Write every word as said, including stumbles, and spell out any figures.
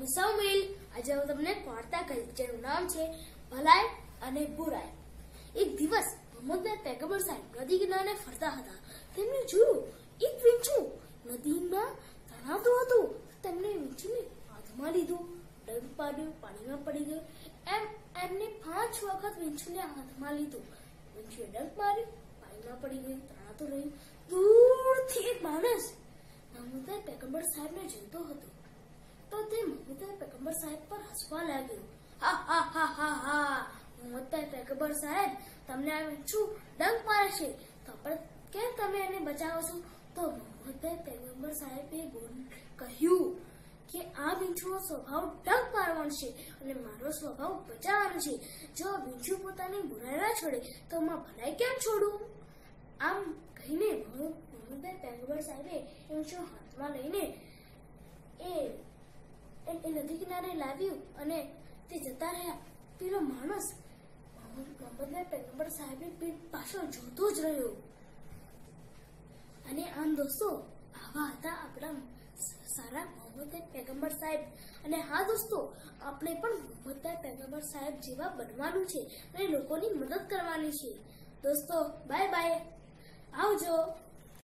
હું સૌમિલ. આજે હું તમને એક વાર્તા કહીશ જેનું નામ છે ભલાઈ અને બુરાઈ. એક દિવસ મોહમ્મદ પૈગંબર સાહેબ નદી કિનારે ફરતા હતા. તેમને જોયું એક વીંછું નદીમાં તણાતું હતું. તેમણે વીંછુને હાથમાં લીધું, ડંખ પાડ્યું, પાણીમાં પડી ગયું. એમ એમને પાંચ વખત વીંછુને હાથમાં લીધું. વીંછુએ ડંખ માર્યું, પાણીમાં પડી ગયું, તણાતું રહ્યું. દૂરથી એક માણસ મોહમ્મદ પૈગંબર સાહેબને જોતો હતો. તો તે મોહમ્મદ પૈગંબર સાહેબ પર હસવા લાગ્યો. હા હા હા હા હા મોહમ્મદ પૈગંબર સાહેબ, તમને આ વીંછું ડંખ મારે છે, તો પણ કેમ તમે એને બચાવો છો? તો મોહમ્મદ પૈગંબર સાહેબે કહ્યું કે આ વીંછુનો સ્વભાવ ડંખ મારવાનો છે અને મારો સ્વભાવ બચાવવાનો છે. જો વીંછું પોતાની બુરાઈ ના છોડે તો માં ભલાઈ કેમ છોડું? આમ કહીને મોહમ્મદ પૈગંબર સાહેબે વીંછું હાથમાં લઈને એ એ નદી કિનારે લાવ્યું અને તે જતા રહ્યા. પેલો માણસ મોહમ્મદ પૈગંબર સાહેબની પીઠ પાછળ જોતો જ રહ્યો. અને આમ દોસ્તો, આવા હતા આપણા સારા મોહમ્મદ પૈગંબર સાહેબ. અને હા દોસ્તો, આપણે પણ મોહમ્મદ પૈગંબર સાહેબ જેવા બનવાનું છે અને લોકોની મદદ કરવાની છે. દોસ્તો બાય બાય, આવજો.